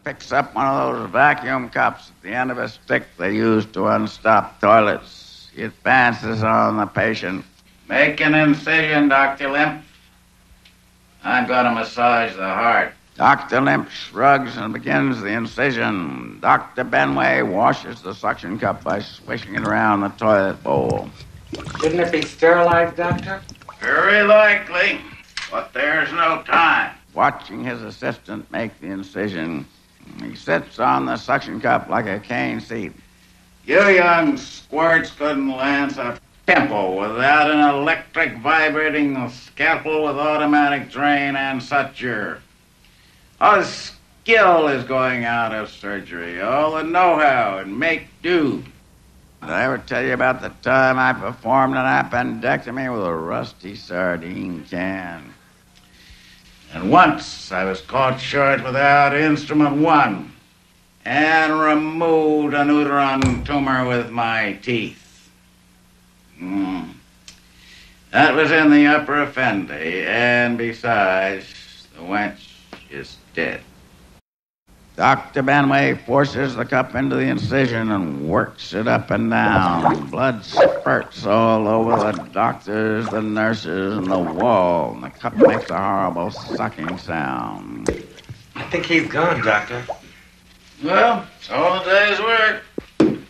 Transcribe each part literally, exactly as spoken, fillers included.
picks up one of those vacuum cups at the end of a stick they use to unstop toilets. He advances on the patient. Make an incision, Doctor Limp. I'm going to massage the heart. Doctor Limp shrugs and begins the incision. Doctor Benway washes the suction cup by swishing it around the toilet bowl. Shouldn't it be sterilized, Doctor? Very likely, but there's no time. Watching his assistant make the incision, he sits on the suction cup like a cane seat. You young squirts couldn't lance a pimple without an electric vibrating scalpel with automatic drain and suture. All the skill is going out of surgery, all the know-how and make-do. Did I ever tell you about the time I performed an appendectomy with a rusty sardine can? And once I was caught short without instrument one and removed an uterine tumor with my teeth. Mm. That was in the upper effendi, and besides, the wench is dead. Doctor Benway forces the cup into the incision and works it up and down. Blood spurts all over the doctors, the nurses, and the wall, and the cup makes a horrible sucking sound. I think he's gone, Doctor. Well, it's all the day's work.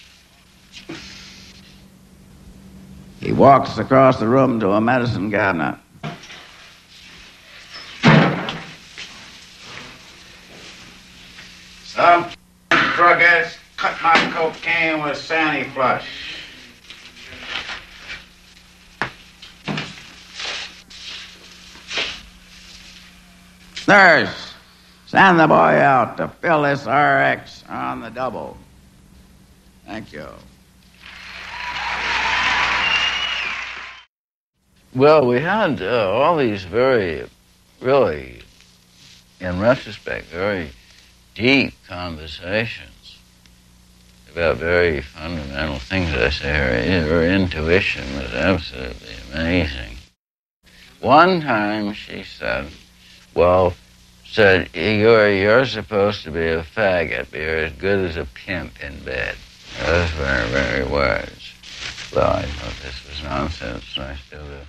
He walks across the room to a medicine cabinet. Some druggist cut my cocaine with Sandy Flush. Nurse, send the boy out to fill this R X on the double. Thank you. Well, we had uh, all these very, really, in retrospect, very deep conversations about very fundamental things. I say her, her intuition was absolutely amazing. One time she said, well, said, you're, you're supposed to be a faggot, but you're as good as a pimp in bed. Those were her very words. Well, I thought this was nonsense, and I still do.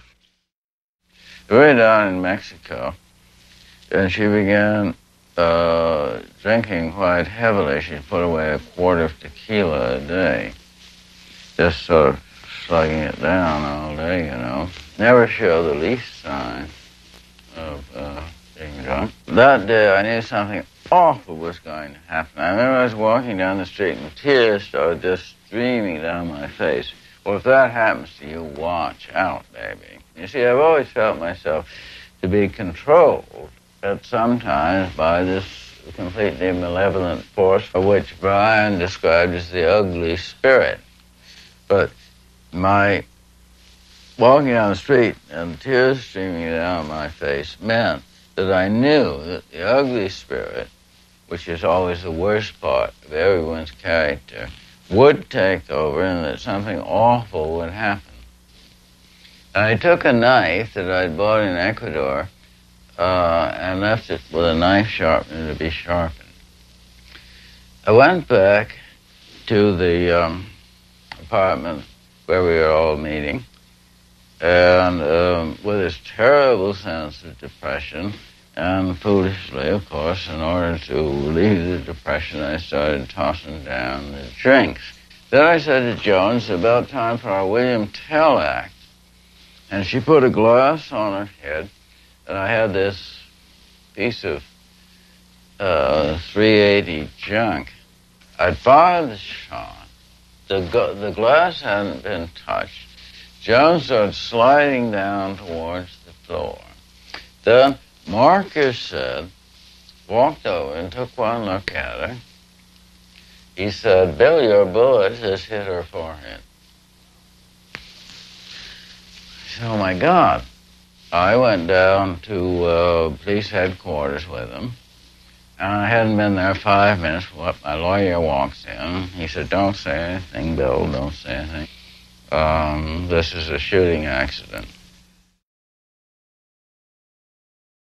We were down in Mexico, and she began Uh, drinking quite heavily. She put away a quart of tequila a day, just sort of slugging it down all day, you know. Never showed the least sign of uh, being drunk. That day I knew something awful was going to happen. I remember I was walking down the street and tears started just streaming down my face. Well, if that happens to you, watch out, baby. You see, I've always felt myself to be controlled at sometimes by this completely malevolent force, which Brian described as the ugly spirit. But my walking down the street and tears streaming down my face meant that I knew that the ugly spirit, which is always the worst part of everyone's character, would take over and that something awful would happen. And I took a knife that I'd bought in Ecuador Uh, and left it with a knife sharpener to be sharpened. I went back to the um, apartment where we were all meeting, and um, with this terrible sense of depression, and foolishly, of course, in order to relieve the depression, I started tossing down the drinks. Then I said to Jones, about time for our William Tell act, and she put a glass on her head. And I had this piece of uh, three eighty junk. I'd fired the shot. The, the glass hadn't been touched. Jones started sliding down towards the floor. Then Marcus said, walked over and took one look at her. He said, Bill, your bullet has hit her forehead. I said, oh, my God. I went down to uh, police headquarters with him, and I hadn't been there five minutes. Well, my lawyer walks in. He said, don't say anything, Bill, don't say anything. Um, this is a shooting accident.